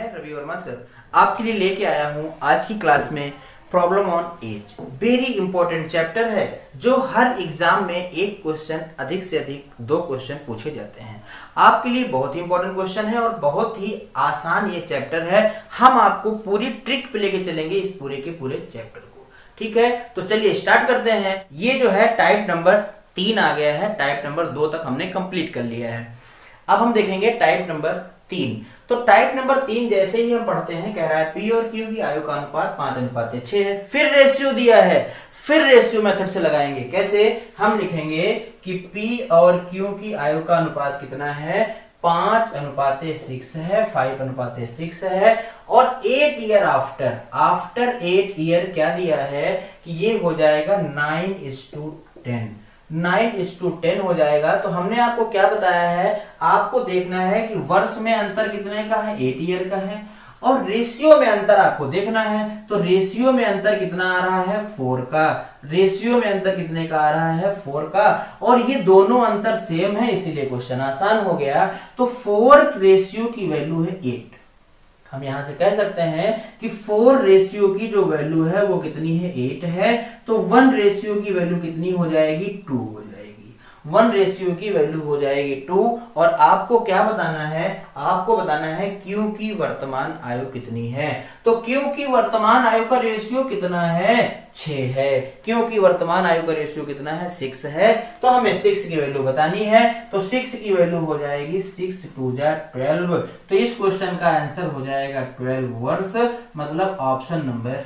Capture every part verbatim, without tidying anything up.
मैं रवि वर्मा सर आपके लिए लेके आया हूँ आज की क्लास में problem on age. Very important chapter है जो हर एग्जाम में एक क्वेश्चन अधिक से अधिक दो क्वेश्चन पूछे जाते हैं। आपके लिए बहुत ही इंपॉर्टेंट क्वेश्चन है और बहुत ही आसान ये चैप्टर है। हम आपको पूरी ट्रिक पे लेके चलेंगे इस पूरे के पूरे चैप्टर को। ठीक है, तो चलिए स्टार्ट करते हैं। ये जो है टाइप नंबर तीन आ गया है, टाइप नंबर दो तक हमने कंप्लीट कर लिया है। अब हम देखेंगे टाइप नंबर तीन। तो टाइप नंबर तीन जैसे ही हम पढ़ते हैं, कह रहा है पी और क्यू की आयु का अनुपात पांच अनुपात छह है। फिर रेशियो दिया है, फिर रेशियो मेथड से लगाएंगे। कैसे? हम लिखेंगे कि पी और क्यू की आयु का अनुपात कितना है, पांच अनुपात सिक्स है, फाइव अनुपात सिक्स है। और eight year after after eight year क्या दिया है कि ये हो जाएगा nine is to ten nine is to ten हो जाएगा। तो हमने आपको क्या बताया है, आपको देखना है कि वर्ष में अंतर कितने का है, एट ईयर का है। और रेशियो में अंतर आपको देखना है, तो रेशियो में अंतर कितना आ रहा है, फोर का। रेशियो में अंतर कितने का आ रहा है, फोर का। और ये दोनों अंतर सेम है, इसीलिए क्वेश्चन आसान हो गया। तो फोर रेशियो की वैल्यू है एट। हम यहां से कह सकते हैं कि फोर रेशियो की जो वैल्यू है वो कितनी है, एट है। तो वन रेशियो की वैल्यू कितनी हो जाएगी, टू हो जाएगी। वन रेशियो की वैल्यू हो जाएगी टू। और आपको क्या बताना है, आपको बताना है क्यू की वर्तमान आयु कितनी है। तो क्यू की वर्तमान आयु का रेशियो कितना है, छह है। क्यू की वर्तमान आयु का रेशियो कितना है, सिक्स है। तो हमें सिक्स की वैल्यू बतानी है। तो सिक्स की वैल्यू हो जाएगी सिक्स टू जा ट्वेल्व। तो इस क्वेश्चन का आंसर हो जाएगा ट्वेल्व वर्ष, मतलब option number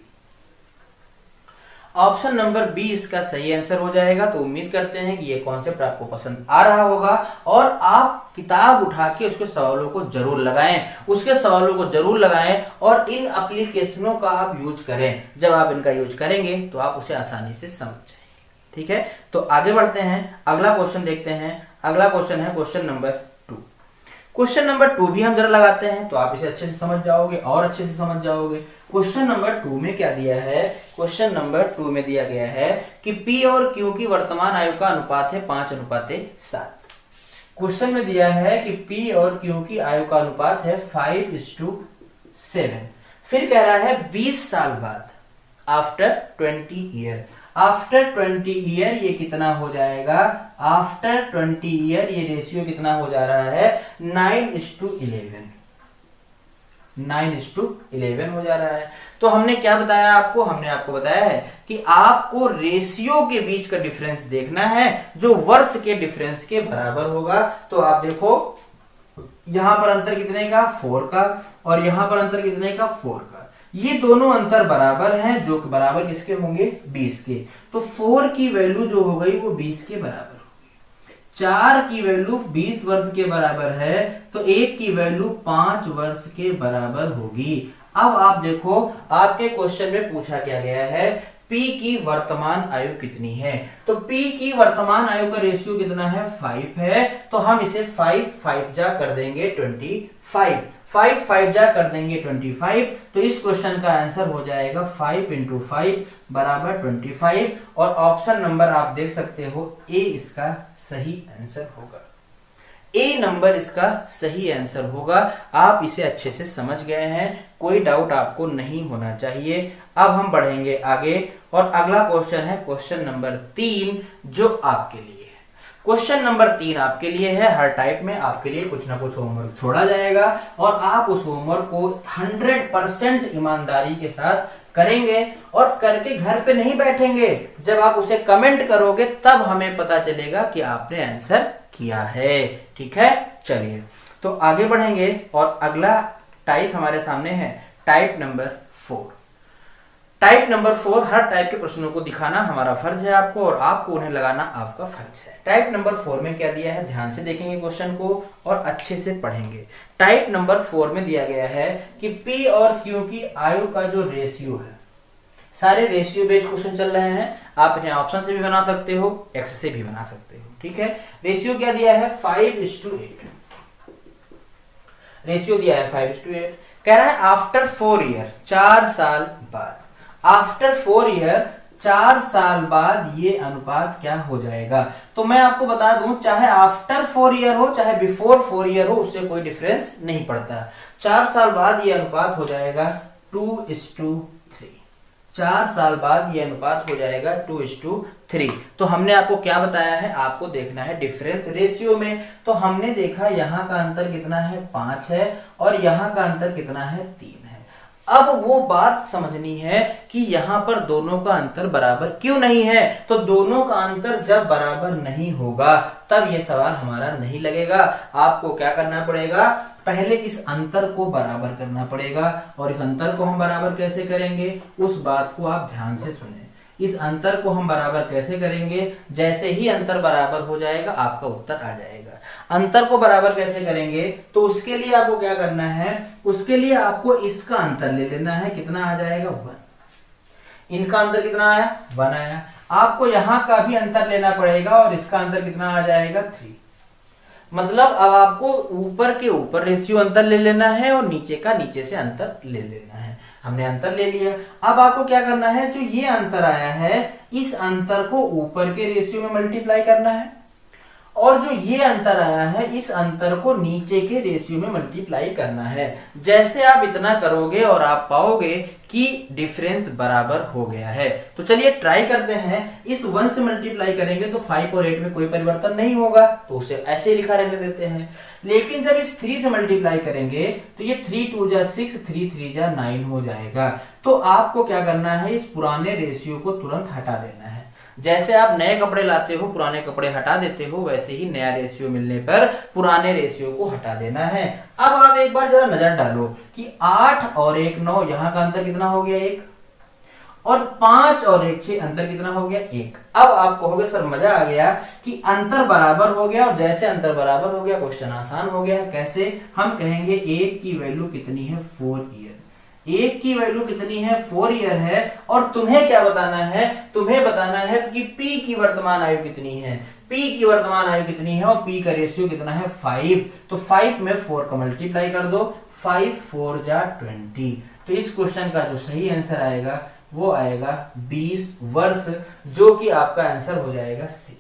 option number B इसका सही आंसर हो जाएगा। तो उम्मीद करते हैं कि ये कॉन्सेप्ट आपको पसंद आ रहा होगा और आप किताब उठा के उसके सवालों को जरूर लगाएं, उसके सवालों को जरूर लगाएं और इन एप्लीकेशनों का आप यूज करें। जब आप इनका यूज करेंगे तो आप उसे आसानी से समझ जाएंगे। ठीक है, तो आगे बढ़ते हैं, अगला क्वेश्चन देखते हैं। अगला क्वेश्चन है question number two. Question number two भी हम जरा लगाते हैं तो आप इसे अच्छे से समझ जाओगे और अच्छे से समझ जाओगे। क्वेश्चन नंबर टू में क्या दिया है, क्वेश्चन नंबर टू में दिया गया है कि पी और क्यू की वर्तमान आयु का अनुपात है पांच अनुपात सात। क्वेश्चन में दिया है कि पी और क्यू की आयु का अनुपात है फाइव इज टू सेवन। फिर कह रहा है बीस साल बाद, after twenty year. After twenty year ये कितना हो जाएगा, आफ्टर ट्वेंटी ईयर ये रेशियो कितना हो जा रहा है, nine is to eleven. Nine is to eleven हो जा रहा है। तो हमने क्या बताया आपको, हमने आपको बताया है कि आपको रेशियो के बीच का डिफरेंस देखना है जो वर्ष के डिफरेंस के बराबर होगा। तो आप देखो यहां पर अंतर कितने का, फोर का। और यहां पर अंतर कितने का, फोर का। ये दोनों अंतर बराबर हैं, जो कि बराबर किसके होंगे, बीस के। तो फोर की वैल्यू जो हो गई वो बीस के बराबर होगी। चार की वैल्यू बीस वर्ष के बराबर है, तो एक की वैल्यू पांच वर्ष के बराबर होगी। अब आप देखो आपके क्वेश्चन में पूछा क्या गया है, P की वर्तमान आयु कितनी है। तो P की वर्तमान आयु का रेशियो कितना है, फाइव है। तो हम इसे फाइव फाइव जा कर देंगे ट्वेंटी फाइव। फाइव फाइव जा कर देंगे ट्वेंटी फाइव। तो इस क्वेश्चन का आंसर हो जाएगा फाइव इंटू फाइव बराबर ट्वेंटी फाइव। और ऑप्शन नंबर आप देख सकते हो ए इसका सही आंसर होगा। ए नंबर इसका सही आंसर होगा। आप इसे अच्छे से समझ गए हैं, कोई डाउट आपको नहीं होना चाहिए। अब हम बढ़ेंगे आगे और अगला क्वेश्चन है क्वेश्चन नंबर तीन, जो आपके लिए है। क्वेश्चन नंबर तीन आपके लिए है। हर टाइप में आपके लिए कुछ ना कुछ होमवर्क छोड़ा जाएगा और आप उस होमवर्क को हंड्रेड परसेंट ईमानदारी के साथ करेंगे और करके घर पे नहीं बैठेंगे। जब आप उसे कमेंट करोगे तब हमें पता चलेगा कि आपने आंसर किया है। ठीक है, चलिए तो आगे बढ़ेंगे और अगला टाइप हमारे सामने है type number four. Type number four, हर टाइप के प्रश्नों को दिखाना हमारा फर्ज है आपको और आपको उन्हें लगाना आपका फर्ज है। टाइप नंबर फोर में क्या दिया है, ध्यान से देखेंगे क्वेश्चन को और अच्छे से पढ़ेंगे। टाइप नंबर फोर में दिया गया है कि पी और क्यू की आयु का जो रेशियो है, सारे रेशियो बेस्ड क्वेश्चन चल रहे हैं। आप इन्हें ऑप्शन से भी बना सकते हो, एक्स से भी बना सकते हो। ठीक है, रेशियो क्या दिया है, five is to eight. Ratio दिया है फाइव इज टू एट। कह रहा है आफ्टर फोर ईयर, चार साल बाद। आफ्टर फोर ईयर, चार साल बाद ये अनुपात क्या हो जाएगा। तो मैं आपको बता दूं, चाहे आफ्टर फोर ईयर हो चाहे बिफोर फोर ईयर हो, उससे कोई डिफरेंस नहीं पड़ता। चार साल बाद ये अनुपात हो जाएगा टू इज टू थ्री। चार साल बाद ये अनुपात हो जाएगा टू इज टू थ्री। तो हमने आपको क्या बताया है, आपको देखना है डिफरेंस रेशियो में। तो हमने देखा यहाँ का अंतर कितना है, पांच है, और यहाँ का अंतर कितना है, तीन है। अब वो बात समझनी है कि यहाँ पर दोनों का अंतर बराबर क्यों नहीं है। तो दोनों का अंतर जब बराबर नहीं होगा तब ये सवाल हमारा नहीं लगेगा। आपको क्या करना पड़ेगा, पहले इस अंतर को बराबर करना पड़ेगा। और इस अंतर को हम बराबर कैसे करेंगे, उस बात को आप ध्यान से सुने। इस अंतर को हम बराबर कैसे करेंगे, जैसे ही अंतर बराबर हो जाएगा आपका उत्तर आ जाएगा। अंतर को बराबर कैसे करेंगे, तो उसके लिए आपको क्या करना है, उसके लिए आपको इसका अंतर ले लेना है। कितना आ जाएगा, वन। इनका अंतर कितना आया, वन आया। आपको यहां का भी अंतर लेना पड़ेगा और इसका अंतर कितना आ जाएगा, थ्री। मतलब अब आपको ऊपर के ऊपर रेशियो अंतर ले लेना है और नीचे का नीचे से अंतर ले लेना है। हमने अंतर ले लिया। अब आपको क्या करना है, जो ये अंतर आया है इस अंतर को ऊपर के रेशियो में मल्टीप्लाई करना है, और जो ये अंतर आया है इस अंतर को नीचे के रेशियो में मल्टीप्लाई करना है। जैसे आप इतना करोगे और आप पाओगे कि डिफरेंस बराबर हो गया है। तो चलिए ट्राई करते हैं। इस वन से मल्टीप्लाई करेंगे तो फाइव और एट में कोई परिवर्तन नहीं होगा, तो उसे ऐसे ही लिखा रहने देते हैं। लेकिन जब इस थ्री से मल्टीप्लाई करेंगे तो ये थ्री टू जा सिक्स, थ्री थ्री जा नाइन हो जाएगा। तो आपको क्या करना है, इस पुराने रेशियो को तुरंत हटा देना है। जैसे आप नए कपड़े लाते हो, पुराने कपड़े हटा देते हो, वैसे ही नया रेशियो मिलने पर पुराने रेशियो को हटा देना है। अब आप एक बार जरा नजर डालो कि आठ और एक नौ, यहाँ का अंतर कितना हो गया, एक। और पांच और एक छह, अंतर कितना हो गया, एक। अब आप कहोगे सर मजा आ गया कि अंतर बराबर हो गया, और जैसे अंतर बराबर हो गया क्वेश्चन आसान हो गया। कैसे, हम कहेंगे एक की वैल्यू कितनी है, फोर ईयर। एक की वैल्यू कितनी है, फोर ईयर है। और तुम्हें क्या बताना है, तुम्हें बताना है कि पी की वर्तमान आयु कितनी है। पी की वर्तमान आयु कितनी है और पी का रेशियो कितना है, फाइव। तो फाइव में फोर का मल्टीप्लाई कर दो, फाइव फोर जा ट्वेंटी। तो इस क्वेश्चन का जो सही आंसर आएगा वो आएगा बीस वर्ष, जो कि आपका आंसर हो जाएगा सी।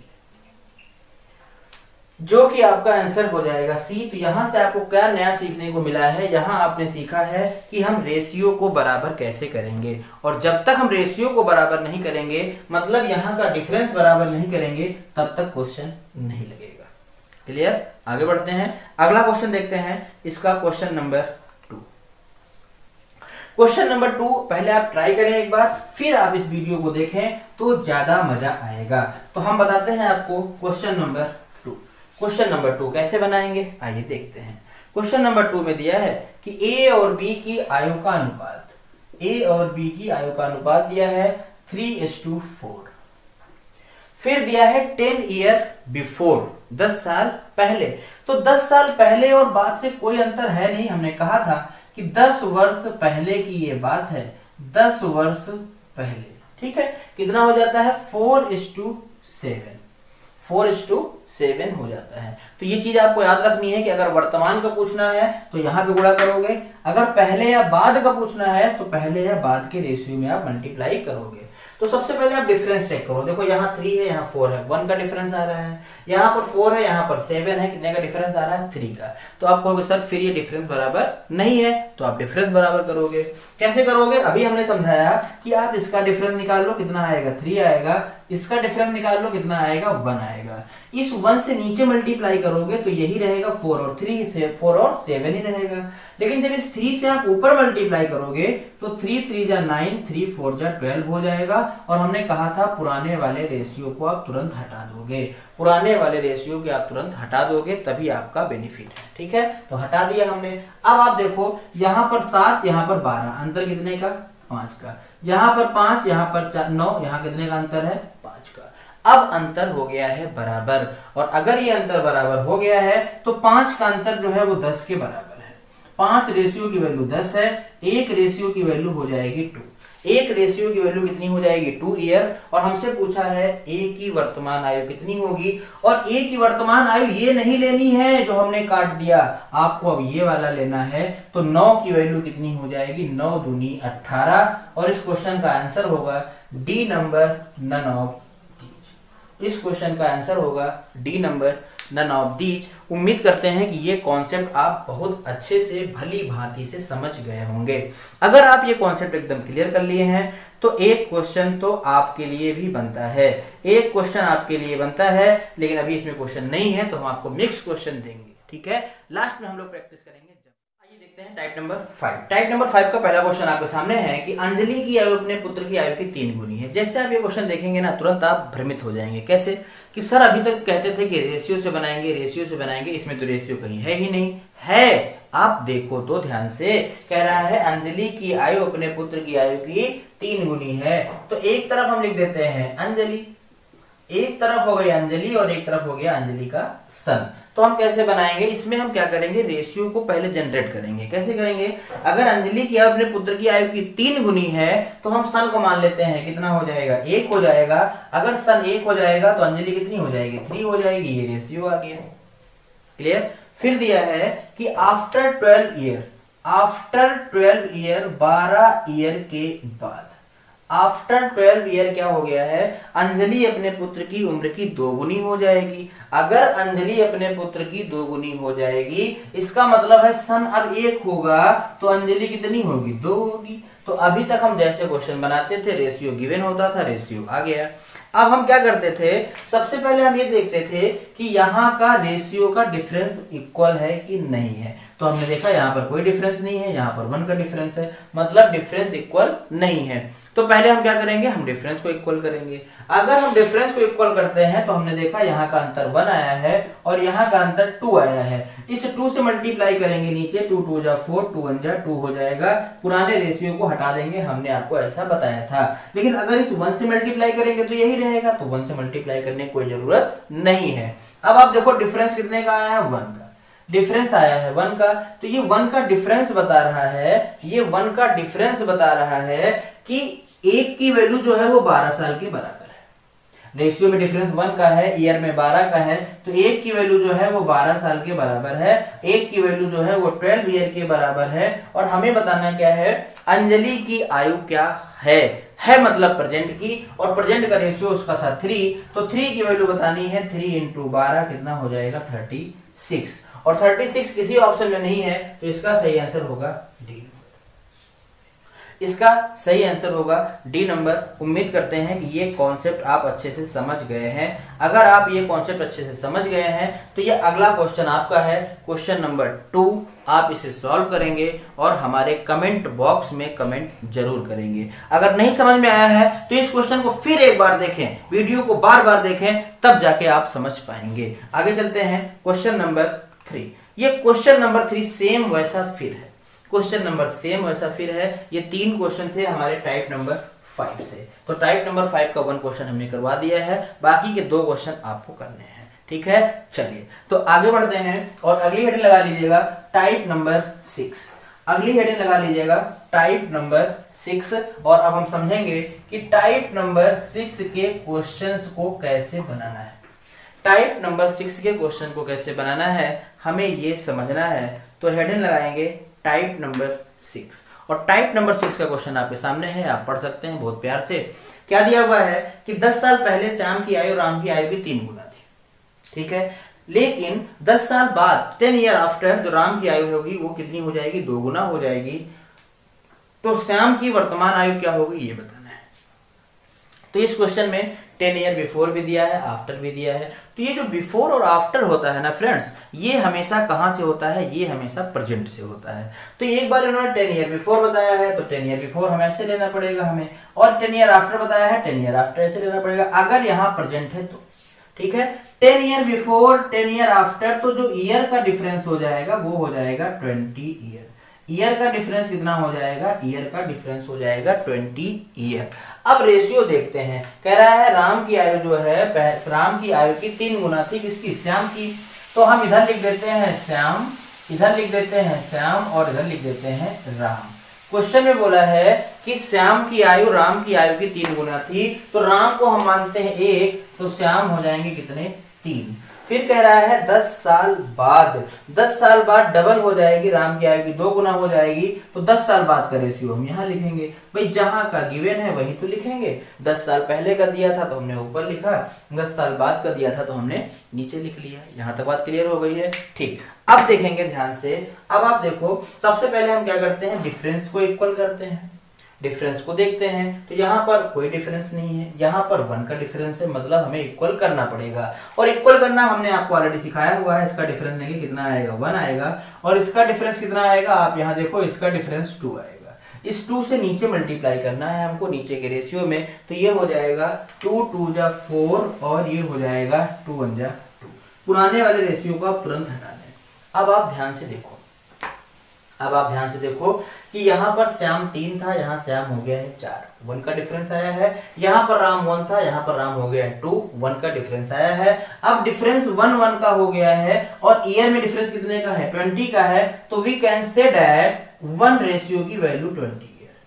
जो कि आपका आंसर हो जाएगा सी। तो यहां से आपको क्या नया सीखने को मिला है, यहां आपने सीखा है कि हम रेशियो को बराबर कैसे करेंगे। और जब तक हम रेशियो को बराबर नहीं करेंगे, मतलब यहां का डिफरेंस बराबर नहीं करेंगे, तब तक क्वेश्चन नहीं लगेगा। क्लियर, आगे बढ़ते हैं। अगला क्वेश्चन देखते हैं, इसका question number two. Question number two पहले आप ट्राई करें एक बार, फिर आप इस वीडियो को देखें तो ज्यादा मजा आएगा। तो हम बताते हैं आपको question number question number two कैसे बनाएंगे, आइए देखते हैं। क्वेश्चन नंबर टू में दिया है कि ए और बी की आयु का अनुपात, ए और बी की आयु का अनुपात दिया है थ्री इज टू फोर। फिर दिया है टेन ईयर बिफोर, दस साल पहले। तो दस साल पहले और बाद से कोई अंतर है नहीं। हमने कहा था कि दस वर्ष पहले की ये बात है, दस वर्ष पहले। ठीक है, कितना हो जाता है, four is to seven. Four is to seven हो जाता है। तो ये चीज आपको याद रखनी है कि अगर वर्तमान का पूछना है तो यहाँ पे गुणा करोगे, अगर पहले या बाद का पूछना है तो पहले या बाद के रेशियो में आप मल्टीप्लाई करोगे। तो सबसे पहले आप डिफरेंस चेक करो। देखो यहाँ थ्री है, यहाँ फोर है, वन का डिफरेंस आ रहा है। यहाँ पर फोर है, यहाँ पर सेवन है, कितने का डिफरेंस आ रहा है, थ्री का। तो आप कहोगे सर फिर ये डिफरेंस बराबर नहीं है, तो आप डिफरेंस बराबर करोगे। कैसे करोगे, अभी हमने समझाया कि आप इसका डिफरेंस निकाल लो, कितना आएगा, थ्री आएगा। इसका डिफरेंस निकाल लो, कितना आएगा, वन आएगा। इस वन से नीचे मल्टीप्लाई करोगे तो यही रहेगा, फोर और थ्री से फोर और सेवन ही रहेगा। लेकिन जब इस थ्री से आप ऊपर मल्टीप्लाई करोगे तो थ्री थ्री जा नाइन, थ्री फोर जा ट्वेल्व हो जाएगा। और हमने कहा था पुराने वाले रेशियो को आप तुरंत हटा दोगे, पुराने वाले रेशियो के आप तुरंत हटा दोगे, तभी आपका बेनिफिट है। ठीक है, तो हटा दिया हमने। अब आप देखो यहाँ पर सात, यहाँ पर बारह, अंतर कितने का, पांच का। यहाँ पर पांच, यहाँ पर नौ, यहाँ कितने का अंतर है, पांच का। अब अंतर हो गया है बराबर, और अगर ये अंतर बराबर हो गया है तो पांच का अंतर जो है वो दस के बराबर है। पांच रेशियो की वैल्यू दस है, एक रेशियो की वैल्यू हो जाएगी टू। एक रेशियो की वैल्यू कितनी हो जाएगी, टू ईयर। और हमसे पूछा है ए की वर्तमान आयु कितनी होगी, और ए की वर्तमान आयु ये नहीं लेनी है जो हमने काट दिया, आपको अब ये वाला लेना है। तो नौ की वैल्यू कितनी हो जाएगी, नौ दूनी अठारह। और इस क्वेश्चन का आंसर होगा D number, none of these. इस क्वेश्चन का आंसर होगा D number, none of these. उम्मीद करते हैं कि ये कॉन्सेप्ट आप बहुत अच्छे से भली भांति से समझ गए होंगे। अगर आप ये कॉन्सेप्ट एकदम क्लियर कर लिए हैं तो एक क्वेश्चन तो आपके लिए भी बनता है, एक क्वेश्चन आपके लिए बनता है, लेकिन अभी इसमें क्वेश्चन नहीं है तो हम आपको मिक्स क्वेश्चन देंगे, ठीक है। लास्ट में हम लोग प्रैक्टिस करेंगे। आइए देखते हैं type number five. Type number five का पहला क्वेश्चन आपके सामने है कि अंजलि की आयु अपने पुत्र की आयु की तीन गुनी है। जैसे आप ये क्वेश्चन देखेंगे ना, तुरंत आप भ्रमित हो जाएंगे। कैसे कि सर अभी तक कहते थे कि रेशियो से बनाएंगे, रेशियो से बनाएंगे, इसमें तो रेशियो कहीं है ही नहीं। है, आप देखो तो ध्यान से, कह रहा है अंजलि की आयु अपने पुत्र की आयु की तीन गुनी है। तो एक तरफ हम लिख देते हैं अंजलि, एक तरफ हो गई अंजलि और एक तरफ हो गया अंजलि का सन। तो हम कैसे बनाएंगे, इसमें हम क्या करेंगे, रेशियो को पहले जनरेट करेंगे। कैसे करेंगे, अगर अंजलि की अपने पुत्र की आयु की तीन गुनी है तो हम सन को मान लेते हैं, कितना हो जाएगा, एक हो जाएगा। अगर सन एक हो जाएगा तो अंजलि कितनी हो जाएगी, थ्री हो जाएगी। ये रेशियो आ गया, क्लियर। फिर दिया है कि after twelve year, after twelve year, बारह ईयर के बाद, आफ्टर ट्वेल्व ईयर क्या हो गया है, अंजलि अपने पुत्र की उम्र की दोगुनी हो जाएगी। अगर अंजलि अपने पुत्र की दोगुनी हो जाएगी, इसका मतलब है सन अब एक होगा तो अंजलि कितनी होगी, दो होगी। तो अभी तक हम जैसे क्वेश्चन बनाते थे, रेशियो गिवन होता था, रेशियो आ गया। अब हम क्या करते थे, सबसे पहले हम ये देखते थे कि यहाँ का रेशियो का डिफरेंस इक्वल है कि नहीं है। तो हमने देखा यहाँ पर कोई डिफरेंस नहीं है, यहाँ पर वन का डिफरेंस है, मतलब डिफरेंस इक्वल नहीं है। तो पहले हम क्या करेंगे, हम डिफरेंस को इक्वल करेंगे। अगर हम डिफरेंस को इक्वल करते हैं तो हमने देखा यहाँ का अंतर वन आया है और यहाँ का अंतर टू आया है। इस टू से मल्टीप्लाई करेंगे नीचे, टू टू जा फोर, टू वन जा टू हो जाएगा। पुराने रेशियो को हटा देंगे, हमने आपको ऐसा बताया था। लेकिन अगर इस वन से मल्टीप्लाई करेंगे तो यही रहेगा, तो वन से मल्टीप्लाई करने की कोई जरूरत नहीं है। अब आप देखो डिफरेंस कितने का आया है, वन का डिफरेंस आया है, वन का। तो ये वन का डिफरेंस बता रहा है, ये वन का डिफरेंस बता रहा है कि एक की वैल्यू जो है वो बारह साल के बराबर है। रेशियो में डिफरेंस वन का है, ईयर में बारह का है, तो एक की वैल्यू जो है वो बारह साल के बराबर है, एक की वैल्यू जो है वो ट्वेल्व ईयर के बराबर है। और हमें बताना क्या है, अंजलि की आयु क्या है, है मतलब प्रेजेंट की, और प्रेजेंट का रेशियो उसका था थ्री, तो थ्री की वैल्यू बतानी है। थ्री इंटू बारह कितना हो जाएगा, थर्टी सिक्स। और थर्टी सिक्स किसी ऑप्शन में नहीं है, तो इसका सही आंसर होगा डी। इसका सही आंसर होगा डी नंबर। उम्मीद करते हैं कि ये कॉन्सेप्ट आप अच्छे से समझ गए हैं। अगर आप ये कॉन्सेप्ट अच्छे से समझ गए हैं तो ये अगला क्वेश्चन आपका है, क्वेश्चन नंबर टू। आप इसे सॉल्व करेंगे और हमारे कमेंट बॉक्स में कमेंट जरूर करेंगे। अगर नहीं समझ में आया है तो इस क्वेश्चन को फिर एक बार देखें, वीडियो को बार बार देखें, तब जाके आप समझ पाएंगे। आगे चलते हैं क्वेश्चन नंबर थ्री। ये क्वेश्चन नंबर थ्री सेम वैसा फिर है, क्वेश्चन नंबर सेम वैसा फिर है। ये तीन क्वेश्चन थे हमारे टाइप नंबर फाइव से, तो टाइप नंबर फाइव का वन क्वेश्चन हमने करवा दिया है, बाकी के दो क्वेश्चन आपको करने हैं, ठीक है। चलिए तो आगे बढ़ते हैं और अगली हेडिंग लगा लीजिएगा टाइप नंबर सिक्स। अगली हेडिंग लगा लीजिएगा टाइप नंबर सिक्स। और अब हम समझेंगे कि टाइप नंबर सिक्स के क्वेश्चंस को कैसे बनाना है। टाइप नंबर सिक्स के क्वेश्चन को कैसे बनाना है हमें ये समझना है। तो हेडिंग लगाएंगे टाइप नंबर सिक्स, और टाइप नंबर सिक्स का क्वेश्चन आपके सामने है, आप पढ़ सकते हैं बहुत प्यार से। क्या दिया हुआ है कि दस साल पहले श्याम की आयु राम की आयु की तीन गुना थी, ठीक है। लेकिन दस साल बाद, टेन ईयर आफ्टर, जो राम की आयु होगी वो कितनी हो जाएगी, दो गुना हो जाएगी। तो श्याम की वर्तमान आयु क्या होगी ये बताना है। तो इस क्वेश्चन में टेन ईयर बिफोर भी दिया है, आफ्टर भी दिया है। तो ये जो बिफोर और आफ्टर होता है ना फ्रेंड्स, ये हमेशा कहां से होता है, ये हमेशा प्रेजेंट से होता है। तो एक बार इन्होंने टेन ईयर बिफोर बताया है तो टेन ईयर बिफोर हम ऐसे लेना पड़ेगा हमें, और टेन ईयर आफ्टर बताया है टेन ईयर आफ्टर ऐसे लेना पड़ेगा, अगर यहाँ प्रेजेंट है तो, ठीक है। Ten year before, ten year after, तो जो ईयर का डिफरेंस हो जाएगा वो हो जाएगा ट्वेंटी ईयर। ईयर का डिफरेंस कितना हो जाएगा, ईयर का डिफरेंस हो जाएगा ट्वेंटी ईयर। अब रेशियो देखते हैं, कह रहा है राम की आयु जो है, राम की आयु की तीन गुना थी किसकी, श्याम की। तो हम इधर लिख देते हैं श्याम, इधर लिख देते हैं श्याम, और इधर लिख देते हैं राम। क्वेश्चन में बोला है कि श्याम की आयु राम की आयु की तीन गुना थी, तो राम को हम मानते हैं एक, तो श्याम हो जाएंगे कितने, तीन। फिर कह रहा है दस साल बाद, दस साल बाद डबल हो जाएगी, राम की आयु की दो गुना हो जाएगी, तो दस साल बाद का रेशियो हम यहाँ लिखेंगे। भाई जहां का गिवन है वही तो लिखेंगे। दस साल पहले का दिया था तो हमने ऊपर लिखा, दस साल बाद का दिया था तो हमने नीचे लिख लिया। यहाँ तक बात क्लियर हो गई है। ठीक, अब देखेंगे ध्यान से। अब आप देखो, सबसे पहले हम क्या करते हैं, डिफरेंस को इक्वल करते हैं। डिफरेंस को देखते हैं तो यहाँ पर कोई डिफरेंस नहीं है, यहाँ पर वन का डिफरेंस है, मतलब हमें इक्वल करना पड़ेगा। और इक्वल करना हमने आपको ऑलरेडी सिखाया हुआ है। इसका डिफरेंस लेंगे कितना आएगा, वन आएगा, और इसका डिफरेंस कितना आएगा, आप यहाँ देखो, इसका डिफरेंस टू आएगा। इस टू से नीचे मल्टीप्लाई करना है हमको नीचे के रेशियो में, तो ये हो जाएगा टू टू जा फोर और ये हो जाएगा टू वन जा टू। पुराने वाले रेशियो को आप तुरंत हटा दें। अब आप ध्यान से देखो, अब आप ध्यान से देखो कि यहाँ पर श्याम तीन था, यहाँ श्याम हो गया है चार, वन का डिफरेंस आया है। यहाँ पर राम वन था, यहाँ पर राम हो गया है टू, वन का डिफरेंस आया है। अब डिफरेंस वन वन का हो गया है और ईयर में डिफरेंस कितने का है, ट्वेंटी का है, तो we can say that one ratio की value twenty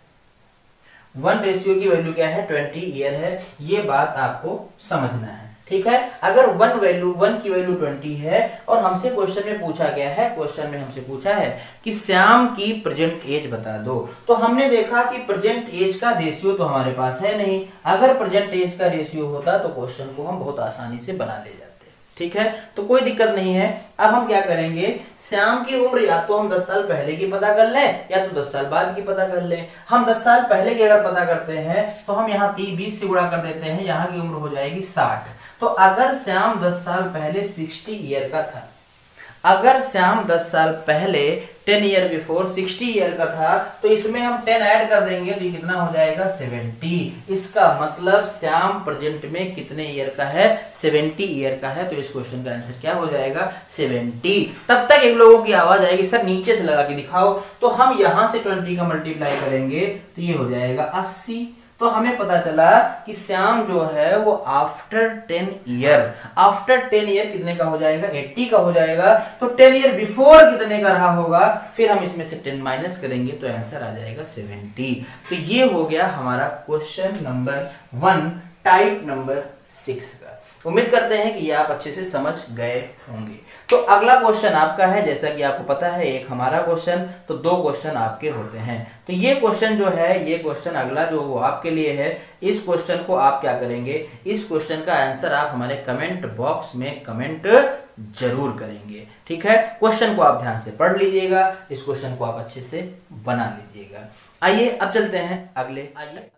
year. One ratio की वैल्यू क्या है, ट्वेंटी ईयर है। ये बात आपको समझना है, ठीक है। अगर वन वैल्यू वन की वैल्यू ट्वेंटी है और हमसे क्वेश्चन में पूछा गया है, क्वेश्चन में हमसे पूछा है कि श्याम की प्रेजेंट एज बता दो, तो हमने देखा कि प्रेजेंट एज का रेशियो तो हमारे पास है नहीं। अगर प्रेजेंट एज का रेशियो होता तो क्वेश्चन को हम बहुत आसानी से बना ले जाते, ठीक है, तो कोई दिक्कत नहीं है। अब हम क्या करेंगे, श्याम की उम्र या तो हम दस साल पहले की पता कर लें या तो दस साल बाद की पता कर लें। हम दस साल पहले की अगर पता करते हैं तो हम यहाँ तीस बीस से गुणा कर देते हैं, यहाँ की उम्र हो जाएगी साठ। तो अगर श्याम दस साल पहले साठ ईयर का था, अगर श्याम दस साल पहले टेन ईयर बिफोर साठ ईयर का था, तो इसमें हम टेन ऐड कर देंगे तो ये कितना हो जाएगा, सत्तर। इसका मतलब श्याम प्रेजेंट में कितने ईयर का है, सत्तर ईयर का है। तो इस क्वेश्चन का आंसर क्या हो जाएगा, सत्तर। तब तक एक लोगों की आवाज आएगी, सर नीचे से लगा के दिखाओ, तो हम यहां से बीस का मल्टीप्लाई करेंगे तो ये हो जाएगा अस्सी। तो हमें पता चला कि श्याम जो है वो after ten year, after ten year कितने का हो जाएगा, अस्सी का हो जाएगा। तो टेन ईयर बिफोर कितने का रहा होगा, फिर हम इसमें से टेन माइनस करेंगे तो आंसर आ जाएगा सत्तर। तो ये हो गया हमारा question number one, type number six का। उम्मीद करते हैं कि ये आप अच्छे से समझ गए होंगे। तो अगला क्वेश्चन आपका है, जैसा कि आपको पता है एक हमारा क्वेश्चन तो दो क्वेश्चन आपके होते हैं। तो ये क्वेश्चन जो है, ये क्वेश्चन अगला जो वो आपके लिए है। इस क्वेश्चन को आप क्या करेंगे, इस क्वेश्चन का आंसर आप हमारे कमेंट बॉक्स में कमेंट जरूर करेंगे, ठीक है। क्वेश्चन को आप ध्यान से पढ़ लीजिएगा, इस क्वेश्चन को आप अच्छे से बना लीजिएगा। आइए अब चलते हैं अगले आइए